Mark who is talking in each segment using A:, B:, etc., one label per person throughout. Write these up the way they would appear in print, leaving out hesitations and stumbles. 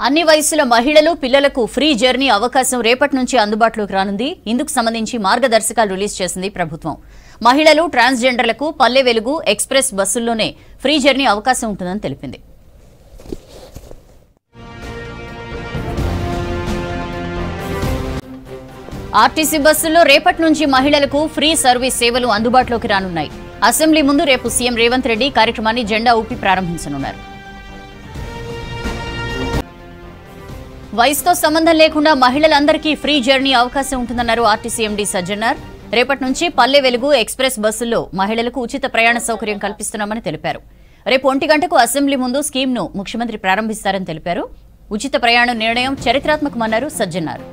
A: అన్ని వయసుల మహిళలు పిల్లలకు ఫ్రీ జర్నీ అవకాశం రేపటి నుంచి అందుబాటులోకి రానుంది. ఇందుకు సంబంధించి మార్గదర్శకాలు రిలీజ్ చేసింది ప్రభుత్వం. మహిళలు, ట్రాన్స్జెండర్లకు Palle Velugu express బస్సుల్లోనే free journey అవకాశం ఉంటుందని తెలిపింది. ఆర్టీసీ బస్సుల్లో రేపటి నుంచి మహిళలకు ఫ్రీ సర్వీస్ సేవలు అందుబాటులోకి రానున్నాయి. అసెంబ్లీ ముందు రేపు సీఎం రేవంత్ రెడ్డి కార్యక్రమాన్ని జెండా ఊపి ప్రారంభించనున్నారు. వయసుతో సంబంధం లేకుండా మహిళలందరికీ ఫ్రీ జర్నీ అవకాశం ఉంటుందన్నారు ఆర్టీసీ ఎండీ సజ్జనార్. రేపటి నుంచి పల్లె వెలుగు ఎక్స్ప్రెస్ బస్సుల్లో మహిళలకు ఉచిత ప్రయాణ సౌకర్యం కల్పిస్తున్నామని తెలిపారు. రేపు 1 గంటకు అసెంబ్లీ ముందు స్కీమ్ను ముఖ్యమంత్రి ప్రారంభిస్తారని తెలిపారు. ఉచిత ప్రయాణ నిర్ణయం చరిత్రాత్మకమన్నారు సజ్జనార్.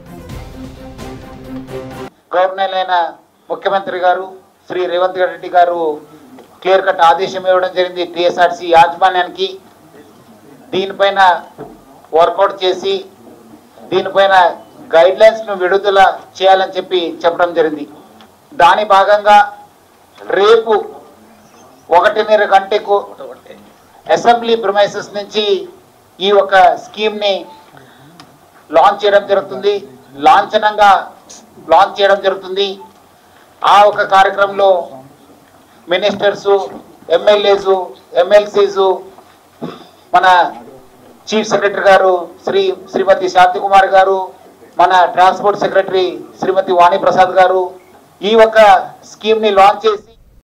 B: గవర్నర్ ముఖ్యమంత్రి గారు శ్రీ రేవంత్ రెడ్డి గారు క్లియర్ కట్ ఆదేశం ఇవ్వడం జరిగింది టీఎస్ఆర్సీ యాజమాన్యానికి. దీనిపైన వర్కౌట్ చేసి దీనిపైన గైడ్ లైన్స్ ను విడుదల చేయాలని చెప్పడం జరిగింది. దాని భాగంగా రేపు 1:30 గంటకు అసెంబ్లీ ప్రిమైసెస్ నుంచి ఈ ఒక స్కీమ్ ని లాంచ్ చేయడం జరుగుతుంది. లాంఛనంగా లాంచ్ చేయడం జరుగుతుంది. ఆ ఒక కార్యక్రమంలో మినిస్టర్స్, ఎమ్మెల్యేస్, ఎమ్మెల్సీస్, మన చీఫ్ సెక్రటరీ గారు శ్రీమతి శాంతికుమార్ గారు, మన ట్రాన్స్పోర్ట్ సెక్రటరీ శ్రీమతి వాణి ప్రసాద్ గారు ఈ ఒక స్కీమ్ ని లాంచ్ చేసి